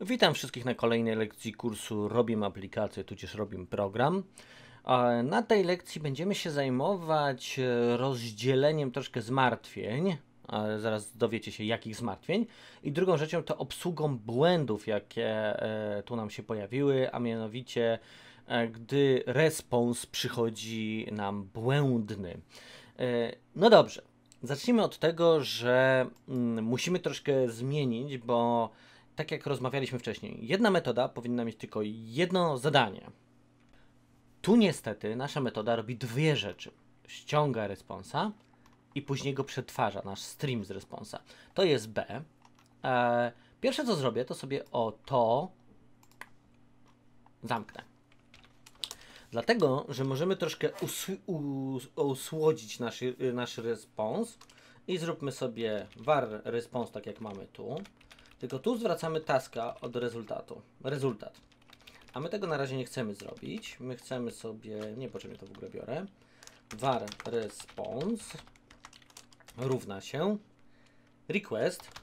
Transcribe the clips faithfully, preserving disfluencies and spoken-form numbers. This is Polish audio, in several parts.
Witam wszystkich na kolejnej lekcji kursu Robimy aplikację, tudzież Robimy program. E, Na tej lekcji będziemy się zajmować e, rozdzieleniem troszkę zmartwień. E, Zaraz dowiecie się, jakich zmartwień. I drugą rzeczą to obsługą błędów, jakie e, tu nam się pojawiły, a mianowicie e, gdy respons przychodzi nam błędny. E, No dobrze, zacznijmy od tego, że mm, musimy troszkę zmienić, bo tak jak rozmawialiśmy wcześniej, jedna metoda powinna mieć tylko jedno zadanie. Tu niestety nasza metoda robi dwie rzeczy. Ściąga responsa i później go przetwarza, nasz stream z responsa. To jest B. E, pierwsze co zrobię, to sobie o to zamknę. Dlatego, że możemy troszkę usłodzić nasz, nasz respons i zróbmy sobie var response tak jak mamy tu. Tylko tu zwracamy taska od rezultatu. Rezultat. A my tego na razie nie chcemy zrobić. My chcemy sobie... Nie, po czym ja to w ogóle biorę. Var response równa się request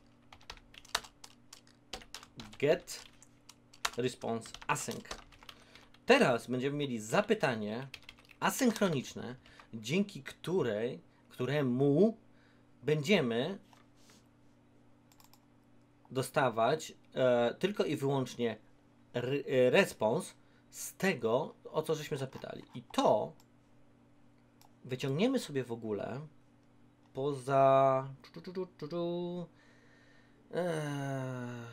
get response async. Teraz będziemy mieli zapytanie asynchroniczne, dzięki której, któremu będziemy dostawać e, tylko i wyłącznie re, e, respons z tego, o co żeśmy zapytali. I to wyciągniemy sobie w ogóle poza czu, czu, czu, czu, czu, e,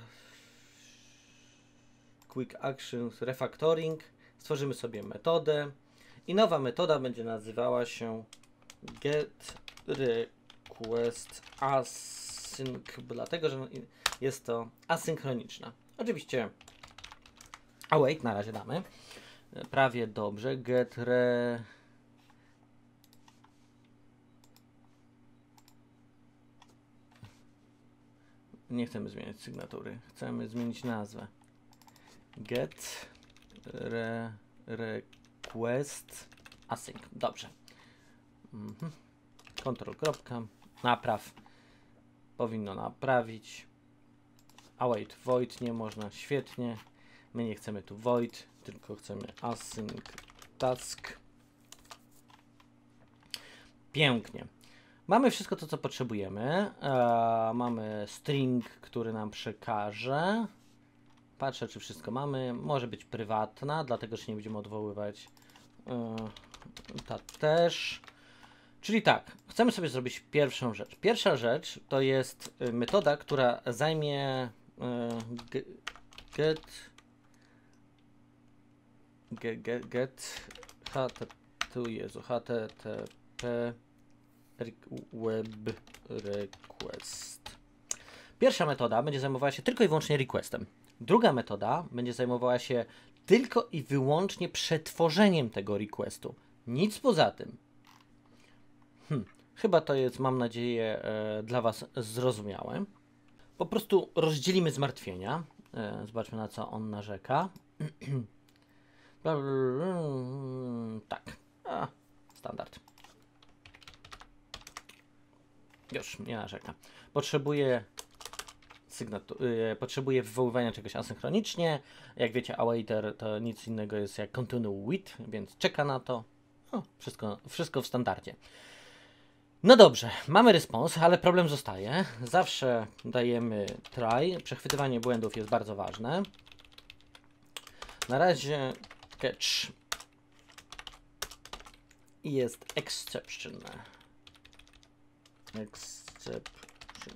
Quick Actions Refactoring. Stworzymy sobie metodę i nowa metoda będzie nazywała się get request async, dlatego że jest to asynchroniczna. Oczywiście await na razie damy. Prawie dobrze. Get re... Nie chcemy zmieniać sygnatury. Chcemy zmienić nazwę. Get re... request async. Dobrze. Mhm. Control kropka. Napraw. Powinno naprawić. Await void nie można. Świetnie. My nie chcemy tu void, tylko chcemy async task. Pięknie. Mamy wszystko to, co potrzebujemy. Eee, mamy string, który nam przekaże. Patrzę, czy wszystko mamy. Może być prywatna, dlatego że nie będziemy odwoływać. Eee, ta też. Czyli tak, chcemy sobie zrobić pierwszą rzecz. Pierwsza rzecz to jest metoda, która zajmie y, get get get, get ht, tu Jezu, http web request. Pierwsza metoda będzie zajmowała się tylko i wyłącznie requestem. Druga metoda będzie zajmowała się tylko i wyłącznie przetworzeniem tego requestu. Nic poza tym. Hmm. Chyba to jest, mam nadzieję, e, dla Was zrozumiałe. Po prostu rozdzielimy zmartwienia. E, zobaczmy, na co on narzeka. Tak. A, standard. Już, nie narzeka. Potrzebuję sygnatu- e, potrzebuję wywoływania czegoś asynchronicznie. Jak wiecie, awaiter to nic innego jest jak continue with, więc czeka na to. O, wszystko, wszystko w standardzie. No dobrze, mamy respons, ale problem zostaje. Zawsze dajemy try. Przechwytywanie błędów jest bardzo ważne. Na razie catch i jest exception. Exception.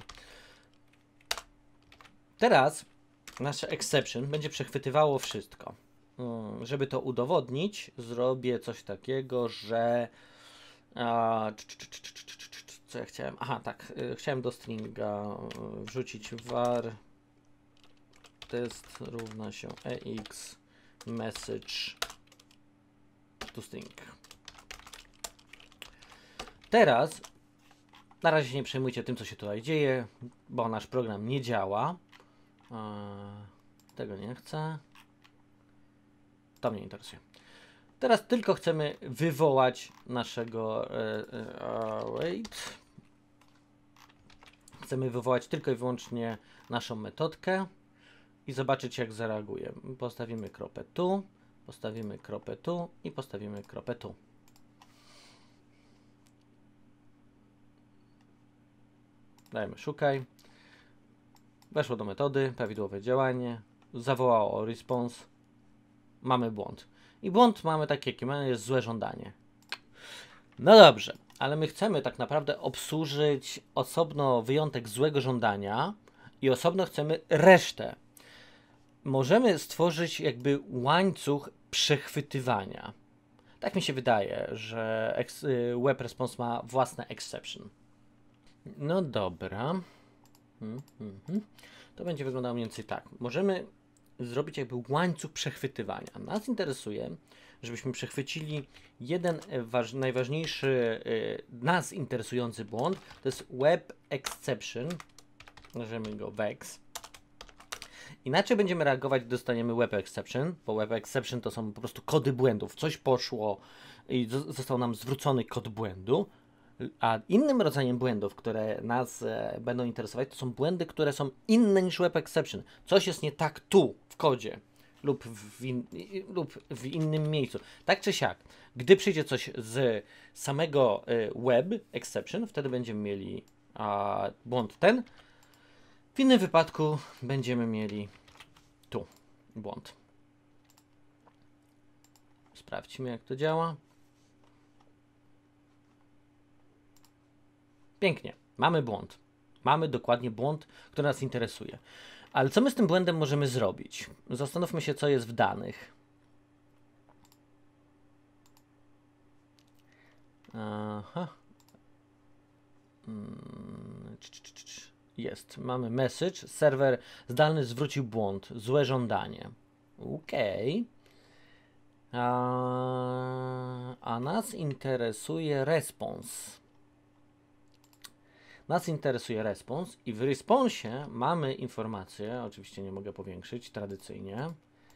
Teraz nasze exception będzie przechwytywało wszystko. Żeby to udowodnić, zrobię coś takiego, że A, co ja chciałem? Aha, tak. Chciałem do stringa wrzucić var test równa się ex message to string. Teraz na razie się nie przejmujcie tym, co się tutaj dzieje, bo nasz program nie działa. Tego nie chcę. To mnie interesuje. Teraz tylko chcemy wywołać naszego e, e, wait. Chcemy wywołać tylko i wyłącznie naszą metodkę i zobaczyć, jak zareaguje. Postawimy kropę tu, postawimy kropę tu i postawimy kropę tu. Dajemy szukaj. Weszło do metody, prawidłowe działanie, zawołało response, mamy błąd. I błąd mamy taki, jaki mamy, jest złe żądanie. No dobrze, ale my chcemy tak naprawdę obsłużyć osobno wyjątek złego żądania i osobno chcemy resztę. Możemy stworzyć jakby łańcuch przechwytywania. Tak mi się wydaje, że web response ma własne exception. No dobra. Hmm, hmm, hmm. To będzie wyglądało mniej więcej tak. Możemy zrobić jakby łańcuch przechwytywania. Nas interesuje, żebyśmy przechwycili jeden waż, najważniejszy, y, nas interesujący błąd. To jest web exception. Nazwiemy go vex. Inaczej będziemy reagować, gdy dostaniemy web exception, bo web exception to są po prostu kody błędów. Coś poszło i został nam zwrócony kod błędu. A innym rodzajem błędów, które nas e, będą interesować, to są błędy, które są inne niż web exception. Coś jest nie tak tu, w kodzie, lub w, in, lub w innym miejscu. Tak czy siak, gdy przyjdzie coś z samego e, web exception, wtedy będziemy mieli a, błąd ten. W innym wypadku będziemy mieli tu błąd. Sprawdźmy, jak to działa. Pięknie, mamy błąd. Mamy dokładnie błąd, który nas interesuje. Ale co my z tym błędem możemy zrobić? Zastanówmy się, co jest w danych. Aha. Jest. Mamy message. Serwer zdalny zwrócił błąd. Złe żądanie. Okej. A, a nas interesuje response. Nas interesuje respons i w responsie mamy informację, oczywiście nie mogę powiększyć tradycyjnie.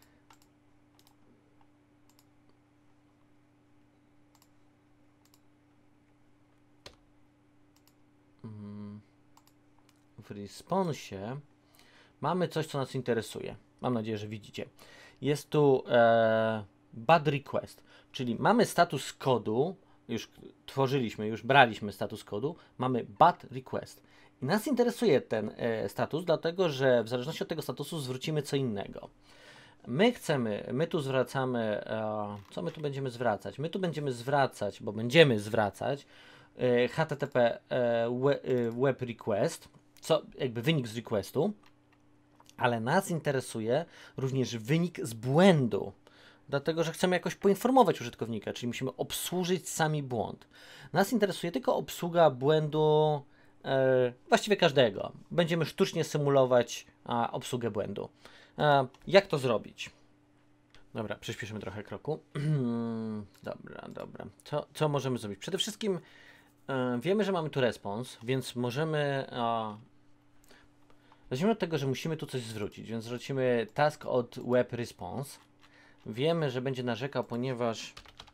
W responsie mamy coś, co nas interesuje. Mam nadzieję, że widzicie. Jest tu e, bad request, czyli mamy status kodu, już tworzyliśmy, już braliśmy status kodu, mamy bad request. I nas interesuje ten e, status, dlatego że w zależności od tego statusu zwrócimy co innego. My chcemy, my tu zwracamy, e, co my tu będziemy zwracać? My tu będziemy zwracać, bo będziemy zwracać e, H T T P e, we, e, web request, co jakby wynik z requestu, ale nas interesuje również wynik z błędu. Dlatego, że chcemy jakoś poinformować użytkownika, czyli musimy obsłużyć sami błąd. Nas interesuje tylko obsługa błędu e, właściwie każdego. Będziemy sztucznie symulować a, obsługę błędu. E, jak to zrobić? Dobra, przyspieszymy trochę kroku. dobra, dobra. Co, co możemy zrobić? Przede wszystkim e, wiemy, że mamy tu respons, więc możemy... E, zacznijmy od tego, że musimy tu coś zwrócić, więc zwrócimy task od web response. Wiemy, że będzie narzekał, ponieważ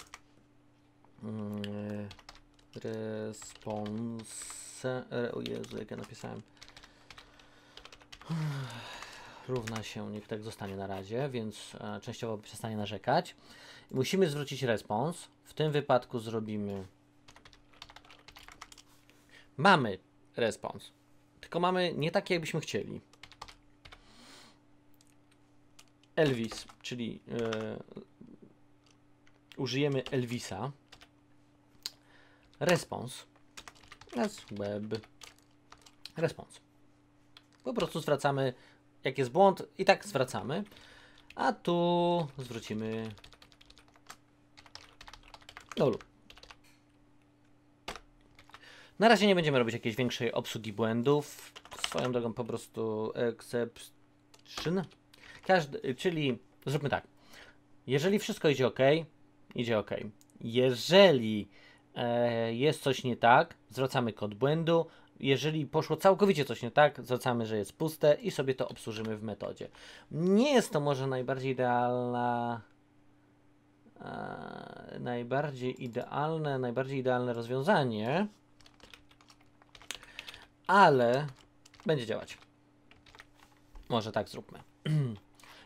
yy, response, o Jezu, jak ja napisałem, równa się, niech tak zostanie na razie, więc e, częściowo przestanie narzekać. Musimy zwrócić respons. W tym wypadku zrobimy, mamy respons, tylko mamy nie takie, jakbyśmy chcieli. Elvis, czyli e, użyjemy Elvisa. Response. Web. Response. Po prostu zwracamy, jak jest błąd, i tak zwracamy. A tu zwrócimy null. Na razie nie będziemy robić jakiejś większej obsługi błędów. Swoją drogą po prostu exception. Każdy, czyli zróbmy tak. Jeżeli wszystko idzie ok, idzie ok. Jeżeli e, jest coś nie tak, zwracamy kod błędu. Jeżeli poszło całkowicie coś nie tak, zwracamy, że jest puste i sobie to obsłużymy w metodzie. Nie jest to może najbardziej idealna, e, najbardziej idealne, najbardziej idealne rozwiązanie, ale będzie działać. Może tak zróbmy.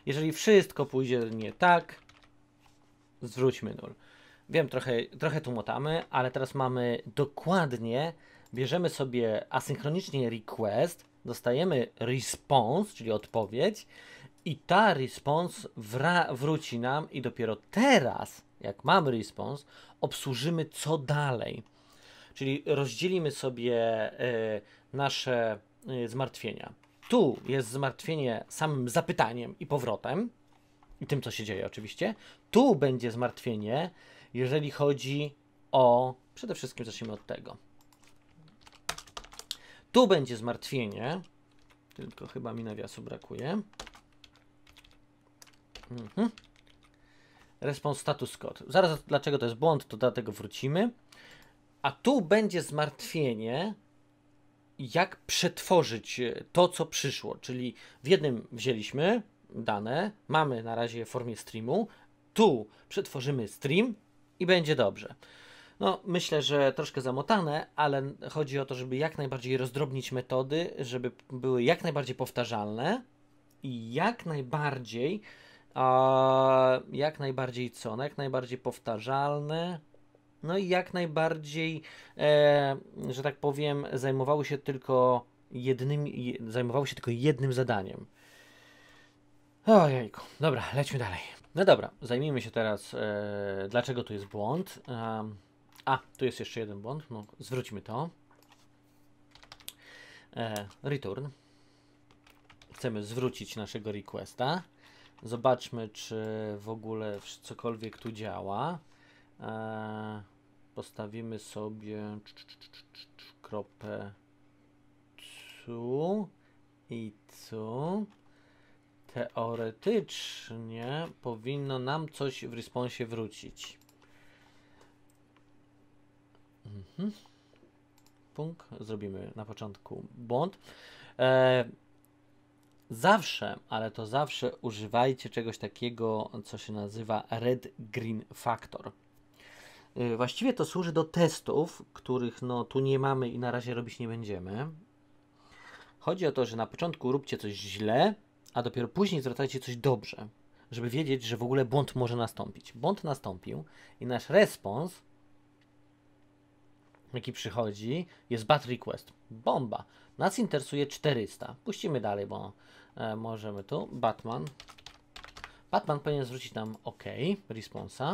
Jeżeli wszystko pójdzie nie tak, zwróćmy nul. Wiem, trochę, trochę tu motamy, ale teraz mamy dokładnie, bierzemy sobie asynchronicznie request, dostajemy response, czyli odpowiedź i ta response wra- wróci nam i dopiero teraz, jak mamy response, obsłużymy co dalej. Czyli rozdzielimy sobie y, nasze y, zmartwienia. Tu jest zmartwienie samym zapytaniem i powrotem, i tym, co się dzieje oczywiście. Tu będzie zmartwienie, jeżeli chodzi o... Przede wszystkim zacznijmy od tego. Tu będzie zmartwienie, tylko chyba mi nawiasu brakuje. Mhm. Response status code. Zaraz dlaczego to jest błąd, to do tego wrócimy. A tu będzie zmartwienie, jak przetworzyć to, co przyszło. Czyli w jednym wzięliśmy dane, mamy na razie w formie streamu, tu przetworzymy stream i będzie dobrze. No, myślę, że troszkę zamotane, ale chodzi o to, żeby jak najbardziej rozdrobnić metody, żeby były jak najbardziej powtarzalne i jak najbardziej, a, jak najbardziej co? No, jak najbardziej powtarzalne, no i jak najbardziej, e, że tak powiem, zajmowały się tylko jednym, zajmowały się tylko jednym zadaniem. Ojejku, dobra, lećmy dalej. No dobra, zajmijmy się teraz, e, dlaczego tu jest błąd. E, a, tu jest jeszcze jeden błąd, no zwróćmy to. E, return. Chcemy zwrócić naszego requesta. Zobaczmy, czy w ogóle cokolwiek tu działa. E, postawimy sobie kropę tu i tu. Teoretycznie powinno nam coś w responsie wrócić. Mhm. Punkt. Zrobimy na początku błąd. E, zawsze, ale to zawsze używajcie czegoś takiego, co się nazywa red-green factor. E, właściwie to służy do testów, których no tu nie mamy i na razie robić nie będziemy. Chodzi o to, że na początku róbcie coś źle, a dopiero później zwracajcie coś dobrze, żeby wiedzieć, że w ogóle błąd może nastąpić. Błąd nastąpił i nasz respons, jaki przychodzi, jest bad request. Bomba. Nas interesuje czterysta. Puścimy dalej, bo e, możemy tu. Batman. Batman powinien zwrócić nam OK, responsa.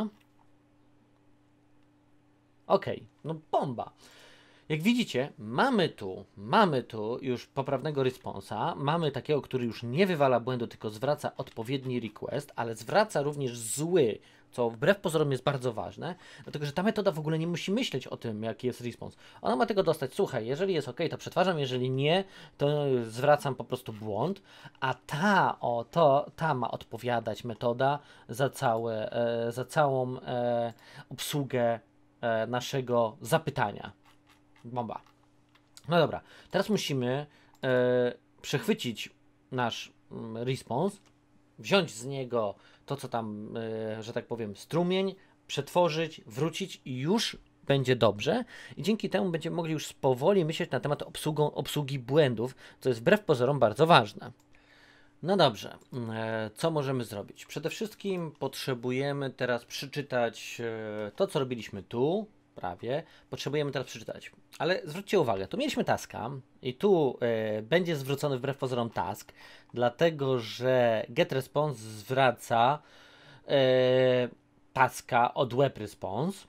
OK, no bomba. Jak widzicie, mamy tu, mamy tu już poprawnego responsa, mamy takiego, który już nie wywala błędu, tylko zwraca odpowiedni request, ale zwraca również zły, co wbrew pozorom jest bardzo ważne, dlatego że ta metoda w ogóle nie musi myśleć o tym, jaki jest response. Ona ma tylko dostać, słuchaj, jeżeli jest OK, to przetwarzam, jeżeli nie, to zwracam po prostu błąd, a ta, o, to, ta ma odpowiadać metoda za, całe, e, za całą e, obsługę e, naszego zapytania. Bomba. No dobra, teraz musimy e, przechwycić nasz mm, response, wziąć z niego to, co tam, e, że tak powiem, strumień, przetworzyć, wrócić i już będzie dobrze. I dzięki temu będziemy mogli już powoli myśleć na temat obsługą, obsługi błędów, co jest wbrew pozorom bardzo ważne. No dobrze, e, co możemy zrobić? Przede wszystkim potrzebujemy teraz przeczytać e, to, co robiliśmy tu, prawie. Potrzebujemy teraz przeczytać. Ale zwróćcie uwagę, tu mieliśmy taska i tu e, będzie zwrócony wbrew pozorom task, dlatego że getResponse zwraca e, taska od webResponse.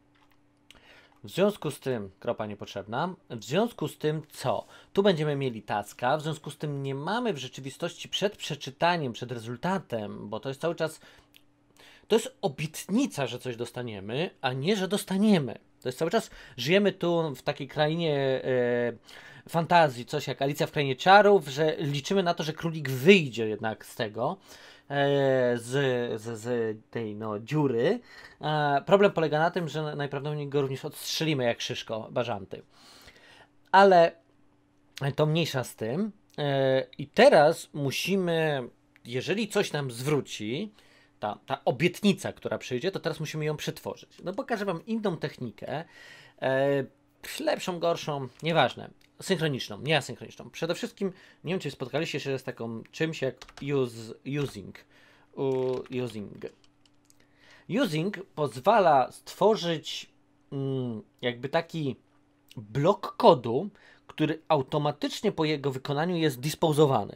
W związku z tym, kropa niepotrzebna, w związku z tym co? Tu będziemy mieli taska, w związku z tym nie mamy w rzeczywistości przed przeczytaniem, przed rezultatem, bo to jest cały czas, to jest obietnica, że coś dostaniemy, a nie, że dostaniemy. To jest cały czas, żyjemy tu w takiej krainie e, fantazji, coś jak Alicja w Krainie Czarów, że liczymy na to, że królik wyjdzie jednak z tego, e, z, z, z tej no, dziury. E, problem polega na tym, że najprawdopodobniej go również odstrzelimy jak szyszko bażanty. Ale to mniejsza z tym. E, I teraz musimy, jeżeli coś nam zwróci, Ta, ta obietnica, która przyjdzie, to teraz musimy ją przetworzyć. No pokażę wam inną technikę, e, lepszą, gorszą, nieważne, synchroniczną, nie asynchroniczną. Przede wszystkim, nie wiem czy spotkaliście się z taką czymś jak use, using. using. Using pozwala stworzyć mm, jakby taki blok kodu, który automatycznie po jego wykonaniu jest disposowany.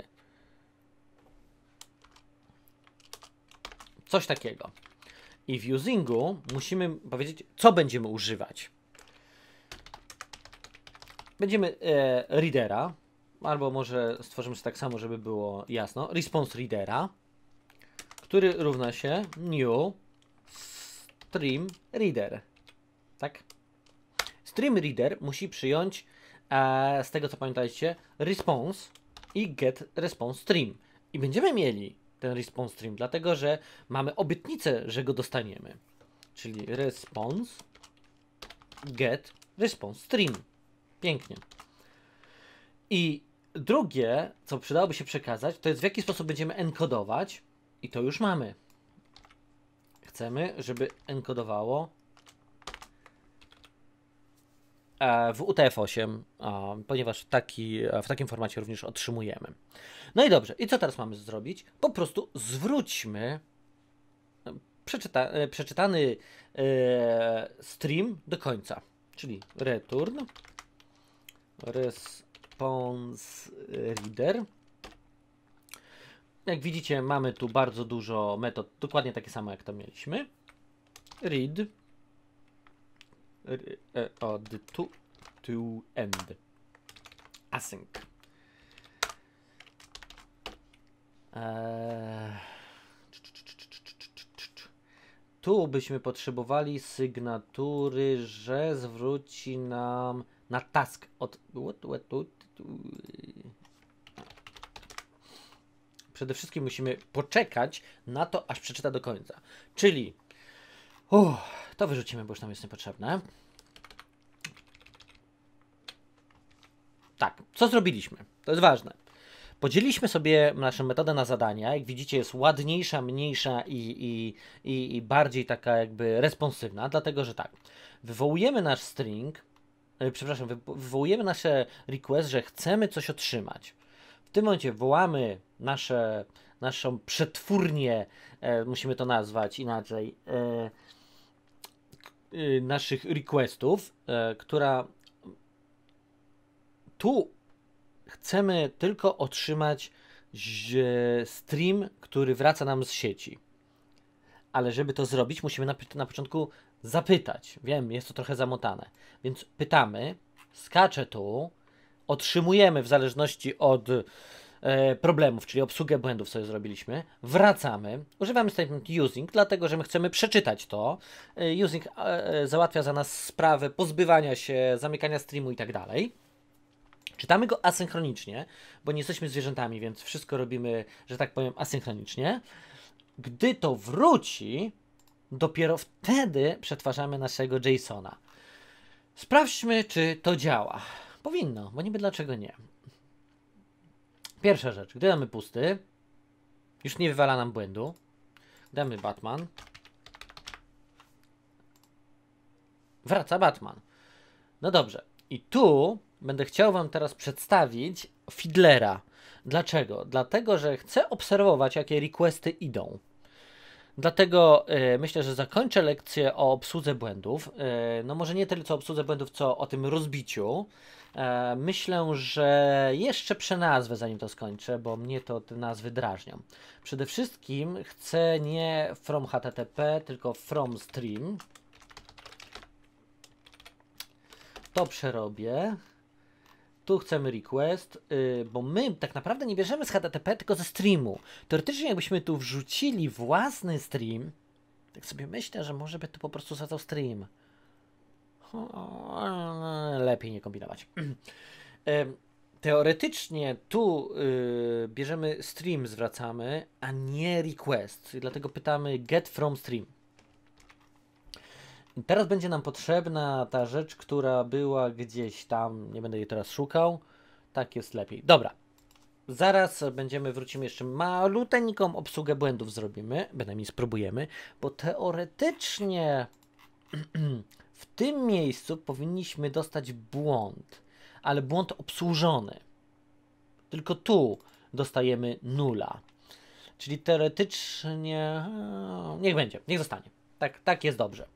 Coś takiego. I w usingu musimy powiedzieć, co będziemy używać. Będziemy e, readera, albo może stworzymy sobie tak samo, żeby było jasno, response readera, który równa się new stream reader. Tak? Stream reader musi przyjąć e, z tego co pamiętajcie response i get response stream. I będziemy mieli ten response stream, dlatego że mamy obietnicę, że go dostaniemy. Czyli response get response stream. Pięknie. I drugie, co przydałoby się przekazać, to jest w jaki sposób będziemy enkodować i to już mamy. Chcemy, żeby enkodowało w U T F osiem, ponieważ taki, w takim formacie również otrzymujemy. No i dobrze, i co teraz mamy zrobić? Po prostu zwróćmy przeczyta, przeczytany e, stream do końca, czyli return response reader. Jak widzicie, mamy tu bardzo dużo metod, dokładnie takie same jak to mieliśmy. Read od to, to end async. Eee, tu byśmy potrzebowali sygnatury, że zwróci nam na task od przede wszystkim musimy poczekać na to, aż przeczyta do końca. Czyli uh, to wyrzucimy, bo już nam jest niepotrzebne. Tak, co zrobiliśmy? To jest ważne. Podzieliliśmy sobie naszą metodę na zadania. Jak widzicie, jest ładniejsza, mniejsza i, i, i, i bardziej taka jakby responsywna, dlatego że tak, wywołujemy nasz string, yy, przepraszam, wy, wywołujemy nasze request, że chcemy coś otrzymać. W tym momencie wołamy nasze, naszą przetwórnię, e, musimy to nazwać inaczej, e, e, naszych requestów, e, która tu chcemy tylko otrzymać stream, który wraca nam z sieci. Ale żeby to zrobić, musimy na, na początku zapytać. Wiem, jest to trochę zamotane. Więc pytamy, skacze tu, otrzymujemy w zależności od e, problemów, czyli obsługę błędów sobie zrobiliśmy, wracamy, używamy statement using, dlatego że my chcemy przeczytać to. E, using e, załatwia za nas sprawę pozbywania się, zamykania streamu i tak dalej. Czytamy go asynchronicznie, bo nie jesteśmy zwierzętami, więc wszystko robimy, że tak powiem, asynchronicznie. Gdy to wróci, dopiero wtedy przetwarzamy naszego JSON-a. Sprawdźmy, czy to działa. Powinno, bo niby dlaczego nie. Pierwsza rzecz, gdy damy pusty, już nie wywala nam błędu. Damy Batman. Wraca Batman. No dobrze. I tu będę chciał wam teraz przedstawić Fiddlera. Dlaczego? Dlatego, że chcę obserwować, jakie requesty idą. Dlatego y, myślę, że zakończę lekcję o obsłudze błędów. Y, no może nie tyle co o obsłudze błędów, co o tym rozbiciu. Y, myślę, że jeszcze przenazwę, zanim to skończę, bo mnie to te nazwy drażnią. Przede wszystkim chcę nie from H T T P, tylko from stream. To przerobię. Tu chcemy request, yy, bo my tak naprawdę nie bierzemy z H T T P, tylko ze streamu. Teoretycznie jakbyśmy tu wrzucili własny stream, tak sobie myślę, że może by tu po prostu został stream. Lepiej nie kombinować. yy, teoretycznie tu yy, bierzemy stream, zwracamy, a nie request. Dlatego pytamy get from stream. Teraz będzie nam potrzebna ta rzecz, która była gdzieś tam, nie będę jej teraz szukał, tak jest lepiej. Dobra, zaraz będziemy, wrócimy jeszcze maluteńką obsługę błędów zrobimy, bynajmniej spróbujemy, bo teoretycznie w tym miejscu powinniśmy dostać błąd, ale błąd obsłużony. Tylko tu dostajemy nula. Czyli teoretycznie, niech będzie, niech zostanie. Tak, tak jest dobrze.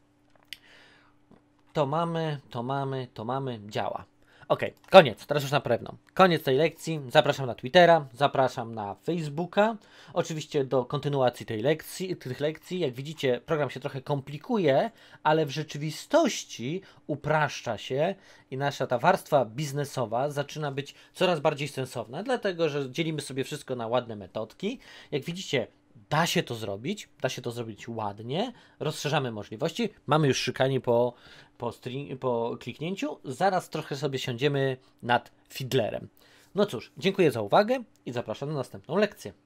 To mamy, to mamy, to mamy, działa. Ok, koniec, teraz już na pewno. Koniec tej lekcji, zapraszam na Twittera, zapraszam na Facebooka. Oczywiście do kontynuacji tej lekcji, tych lekcji. Jak widzicie, program się trochę komplikuje, ale w rzeczywistości upraszcza się i nasza ta warstwa biznesowa zaczyna być coraz bardziej sensowna, dlatego że dzielimy sobie wszystko na ładne metodki. Jak widzicie, da się to zrobić, da się to zrobić ładnie, rozszerzamy możliwości, mamy już szukanie po, po, string, po kliknięciu, zaraz trochę sobie siądziemy nad Fiddlerem. No cóż, dziękuję za uwagę i zapraszam na następną lekcję.